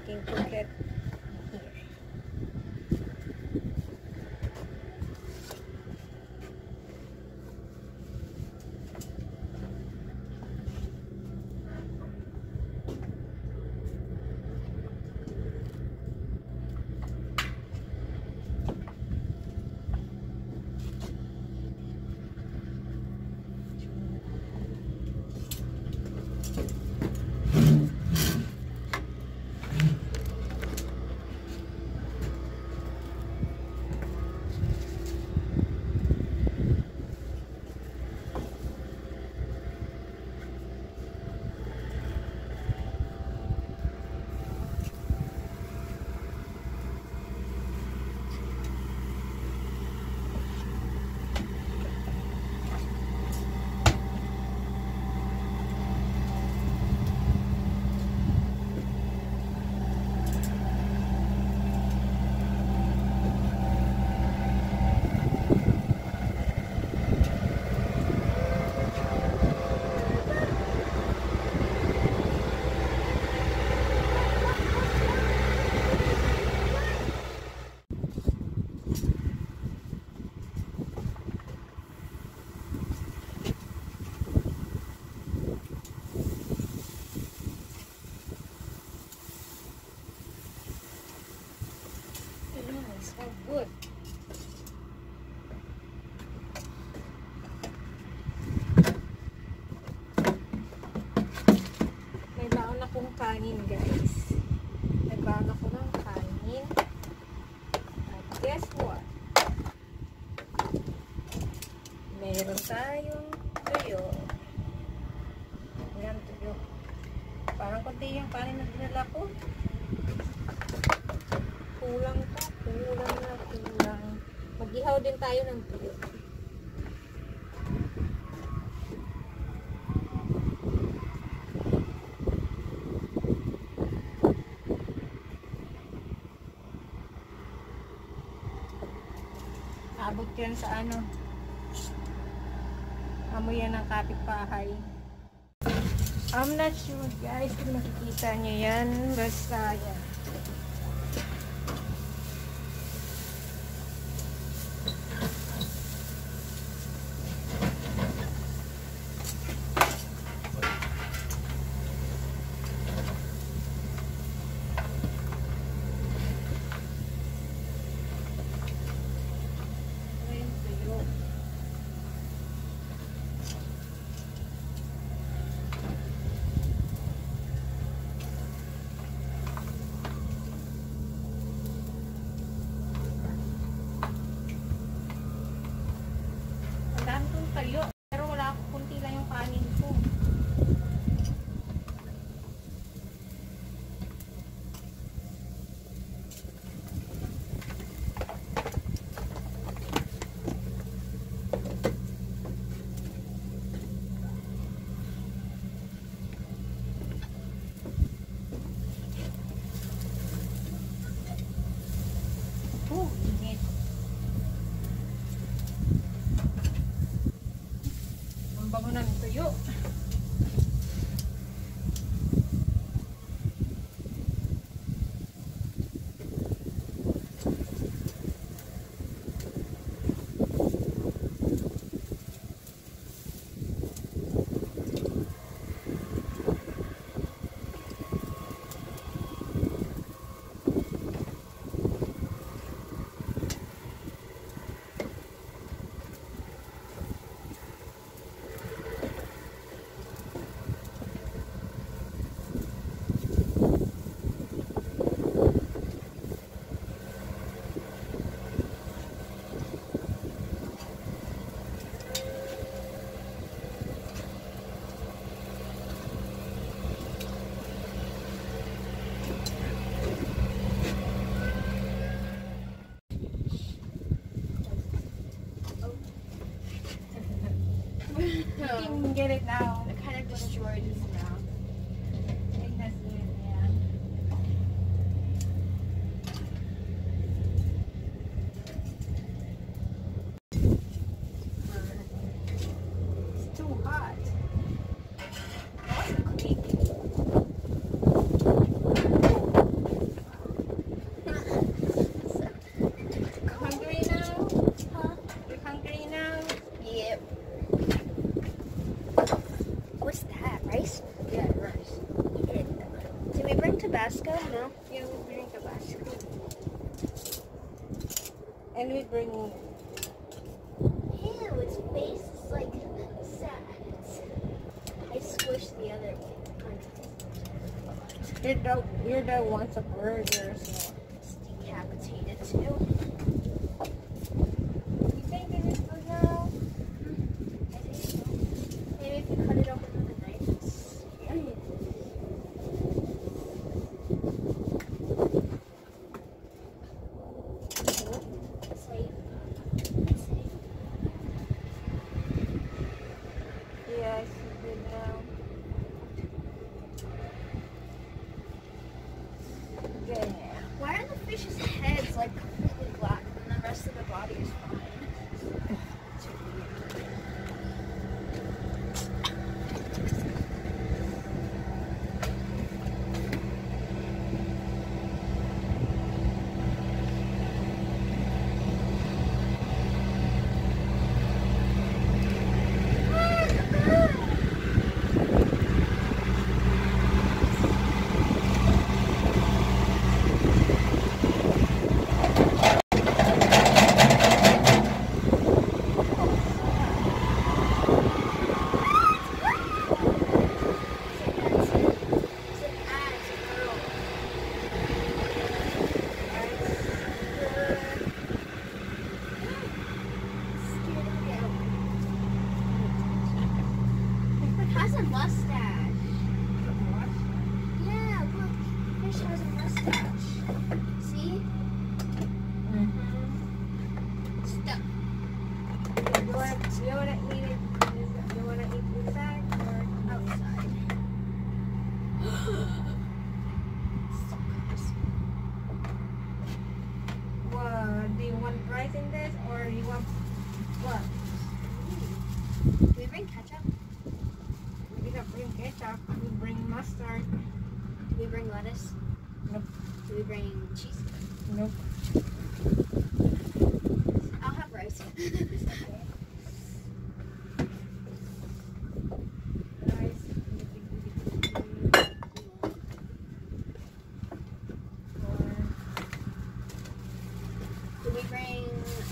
can cook it here. So good. May baon akong kanin, guys. May baon ako ng kanin. At guess what? Meron tayong tuyo. Yan, tuyo. Parang konti yung kanin na dinala ko. Kulang pa. Kulang. Mag-ihaw din tayo ng tuyo. Abot yan sa ano. Amoy yan ng kapitbahay. I'm not sure guys kung makikita nyo yan. Basta yan. Pero wala ako, kunti lang yung kanin ko. Init. Ang bango ng tuyo. You can get it now. It kind of destroyed his mouth. I think that's it, yeah. It's too hot. What's the cooking? Tabasco? No. Yeah, we bring Tabasco. And we bring... Ew, its face is like sad. I squished the other one. You're the ones of burgers. So. It's decapitated too. You think this is good now? I think so. Maybe if you cut it open with a knife, it's yummy. Safe. Safe. Yes, it's good now. Yeah. Why are the fish's heads like completely black and the rest of the body is fine? It's weird. Has a mustache. Yeah, look. Fish has a mustache. See? Stuck. You wanna eat it? You wanna eat inside or Outside. So crispy. what? Do you want rice in this or you want what? Do we bring ketchup? We don't bring ketchup. We bring mustard. Do we bring lettuce? Nope. Do we bring cheese? Nope. I'll have rice. Rice. Do we bring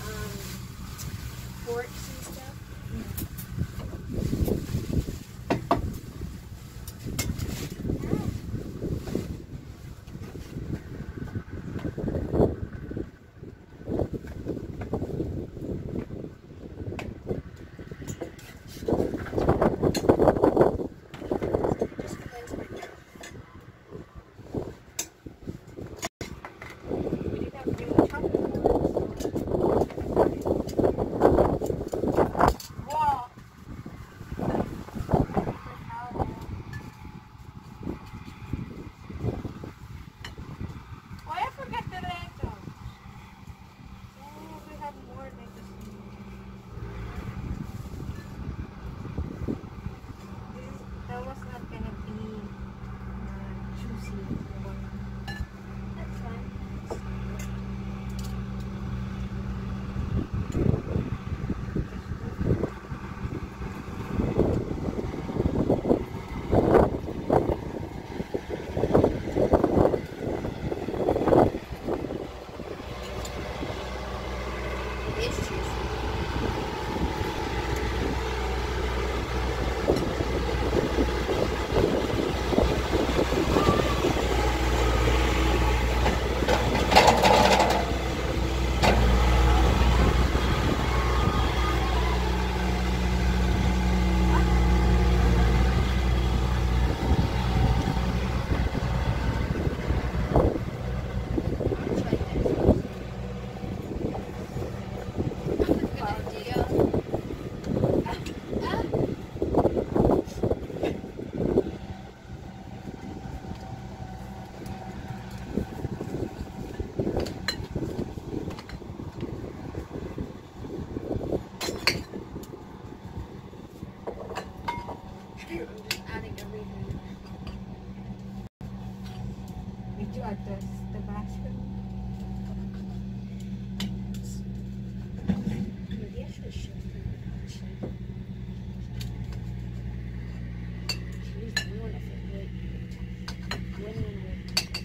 forks and stuff? Just cleanse my mouth. We did not bring the chocolate. Wow. Oh, I forgot the lettuce. Oh, we have more lettuce. That was not gonna be juicy. That's fine. It is juicy. Adding everything. Did you add the basket? Maybe I should have showed her. She's one of it. Win-win-win.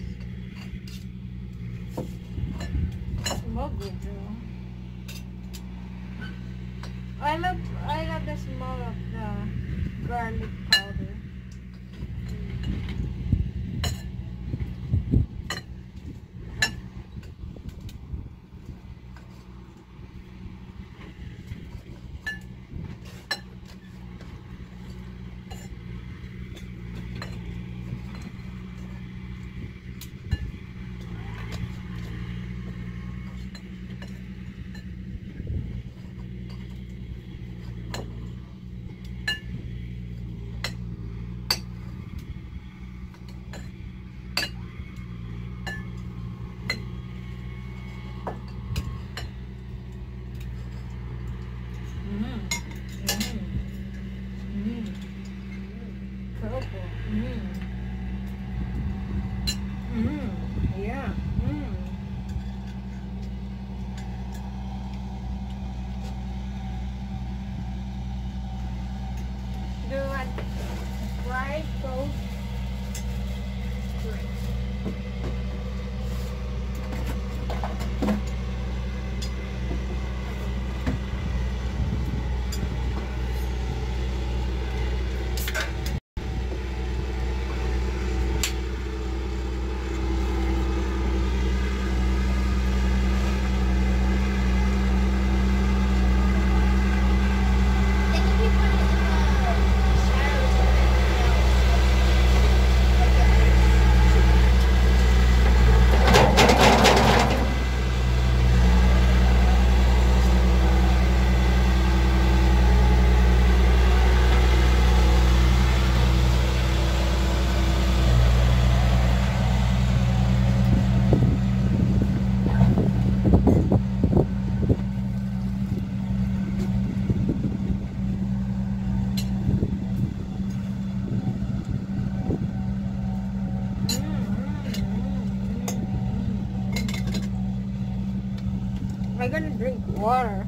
video. I love the smell of the garlic powder. Yeah. Do you want fried toast? Great. I'm gonna drink water.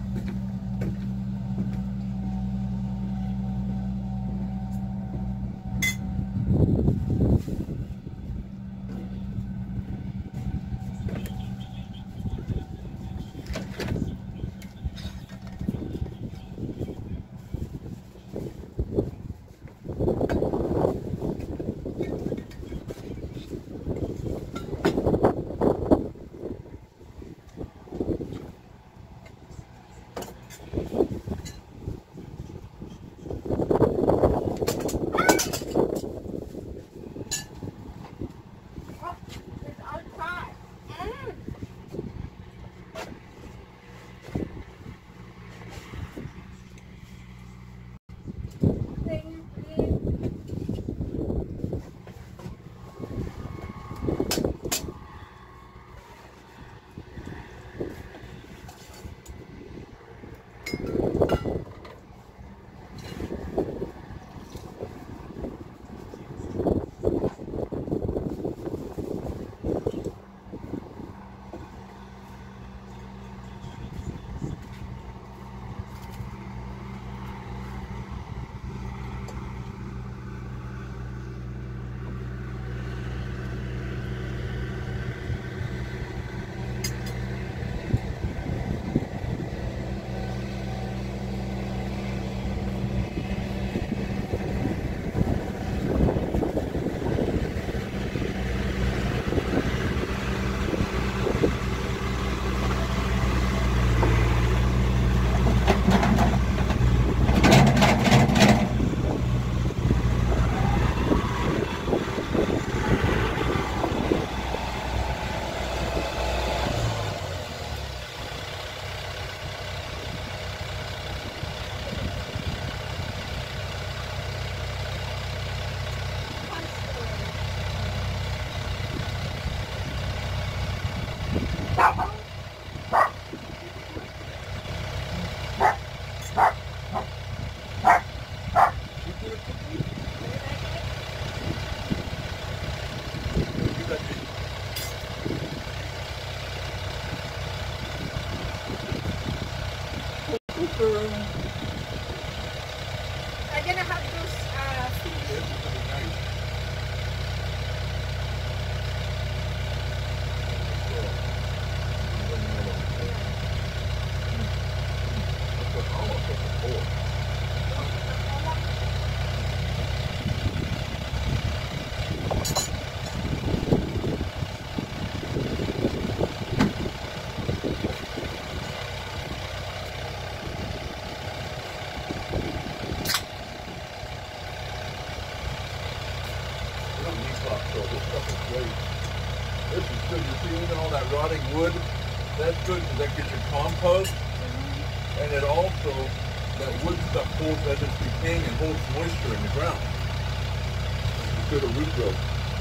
This is good. You see, even all that rotting wood, that's good because that gets your compost. And it also, that wood stuff holds, as it's decaying, and holds moisture in the ground. It's good at root growth.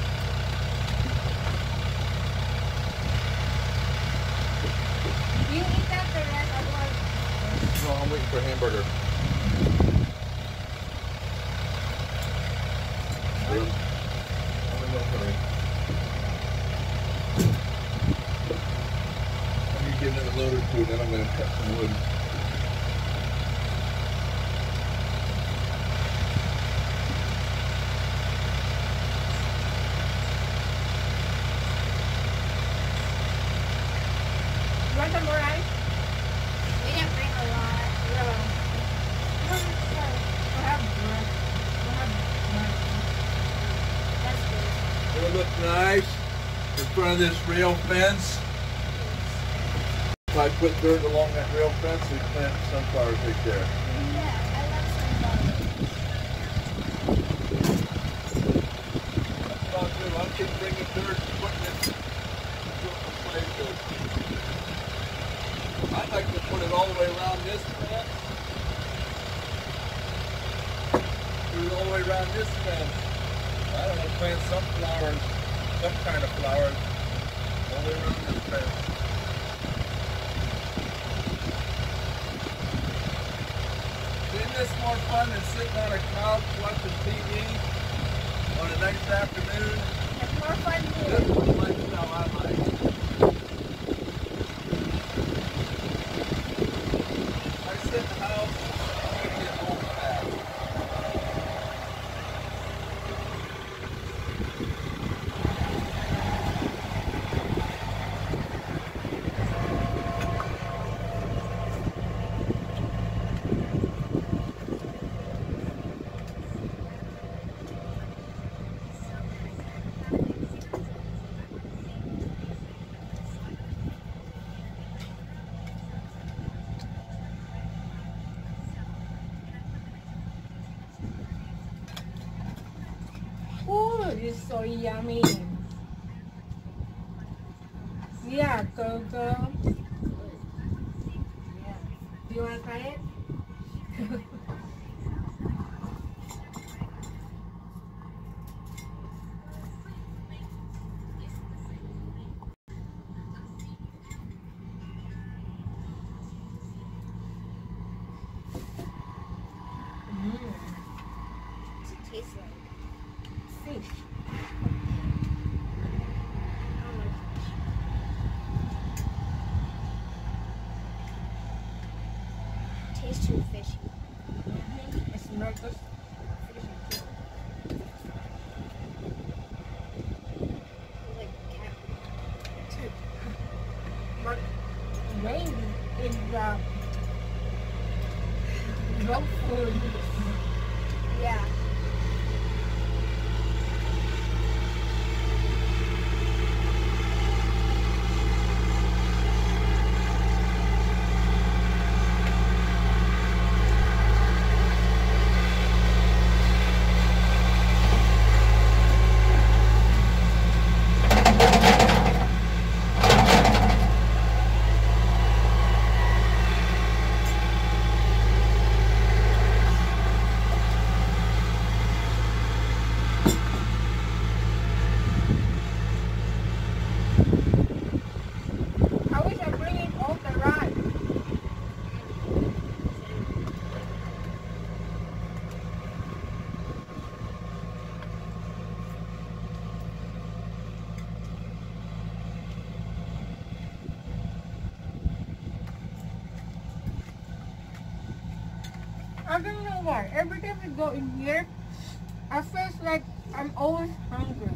Do you eat that the rest? Otherwise, No, I'm waiting for a hamburger. I'm in no hurry. I'm gonna get another load or two, then I'm gonna cut some wood. you want some more rice? We didn't bring a lot. No. I have bread. I have bread. That's good. It'll look nice in front of this rail fence. If I put dirt along that rail fence, we plant sunflowers right there. Yeah, I love sunflowers. That's not good. I'm just bringing dirt and putting it into a place. I'd like to put it all the way around this fence. Put it all the way around this fence. I don't know, plant sunflowers, some kind of flowers, all the way around this fence. Isn't this more fun than sitting on a couch watching TV on a nice afternoon? It's more fun This here. is the lifestyle I like. I sit in the house, I get old fast. Ooh, it's so yummy. Yeah, go. Yeah. Do you want to try it? What's it taste like? Fish. I don't like fish. Tastes too fishy. It's not just fishy too. Like cat. But maybe it's dog food. Yeah. I wish I bring it all the rice. I don't know why. Every time we go in here, I feel like I'm always hungry.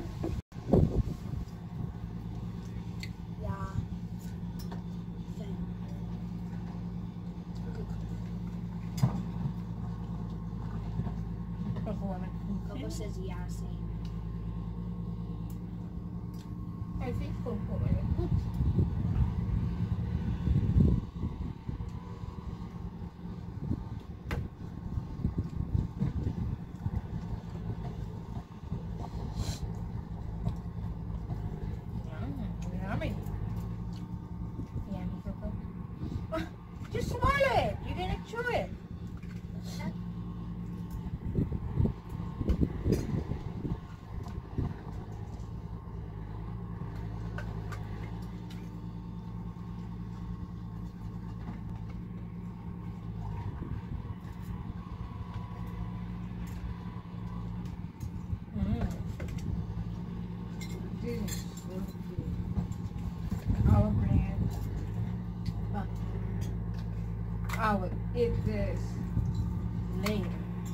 Yeah. Coco says yeah, same. I think Coco. goodness. Our brand. I would eat this later.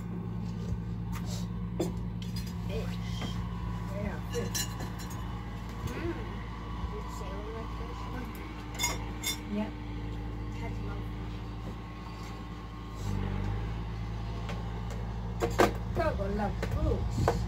Fish. Yeah, fish. Mmm. Did Salem like fish? Yeah. Cats love fish. Coco love fruits.